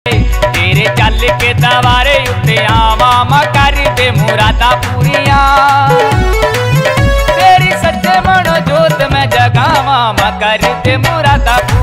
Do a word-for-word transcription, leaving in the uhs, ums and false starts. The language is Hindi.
तेरे चल के दवारे उत्ते आवा मैं कर दे मुरादा पूरियां। तेरी सच्चे मनो जोत मैं जगावा मैं कर दे मुरादा।